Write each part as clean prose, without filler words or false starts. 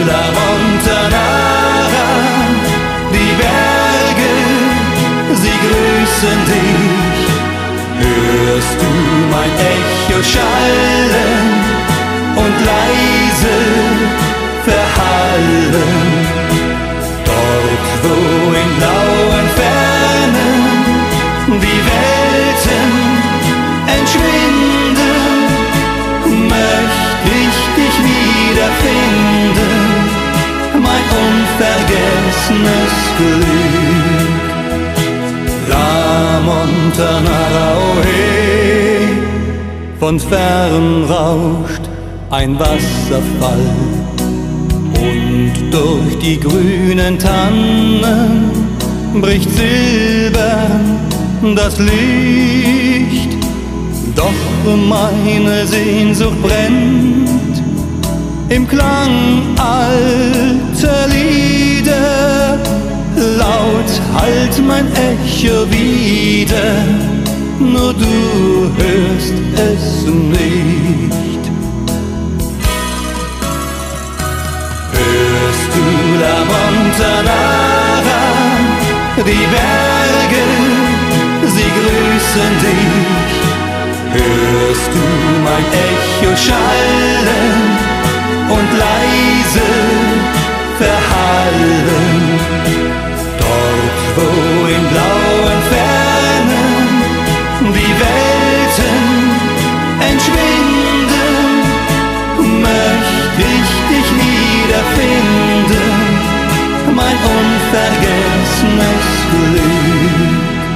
la Montanara, die Berge, sie grüßen dich. Hörst du mein Echo schallen und leise verhallen? Dort, wo in blauen Fernen die Welten entschwinden, möcht ich dich wiederfinden, mein unvergessenes Glück. La Montanara, oh hey, von fern rauscht ein Wasserfall und durch die grünen Tannen bricht silbern das Licht. Doch meine Sehnsucht brennt im Klang alter Lieder. Laut hallt mein Echo wieder, nur du hörst es nicht. Hörst du la Montanara, die Berge, sie grüßen dich. Hörst du mein Echo schallen und leise verhallen? Dort, wo in blauen Fernen die Welten entschwinden, möcht ich dich wiederfinden, mein unvergessenes Glück.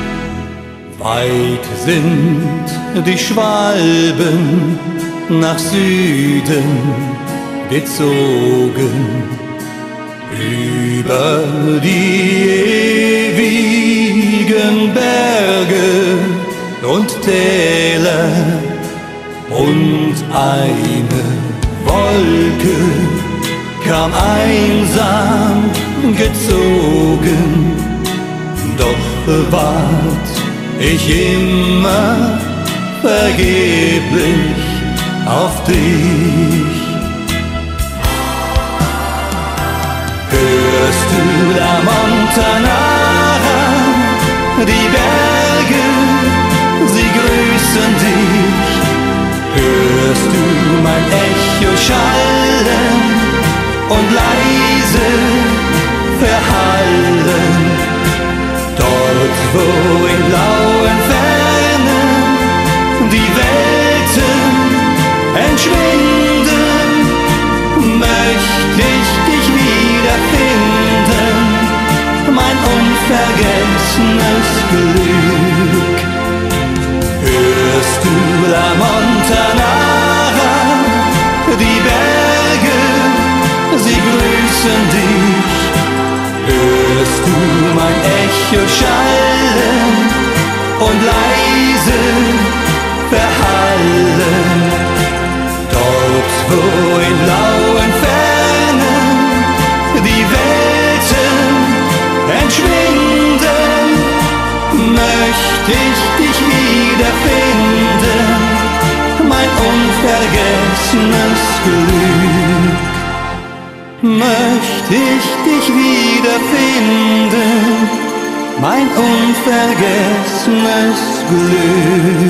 Weit sind die Schwalben nach Süden gezogen, über die ewigen Berge und Täler, und eine Wolke kam einsam gezogen, doch wart ich immer vergeblich auf dich. Hörst du la Montanara, die Berge, sie grüßen dich. Hörst du mein Echo schallen und leise verhallen? Dort, wo in blauen Fernen die Welten entschwinden, möcht ich dich wiederfinden, mein unvergessenes Glück. Hörst du la Montanara, die Berge, sie grüßen dich. Hörst du mein Echo schallen und leise verhallen? Dort, wo in blauen Fernen die Welten entschwinden, möcht ich dich wiederfinden, mein unvergessenes Glück. Möcht ich dich wiederfinden, mein unvergessenes Glück.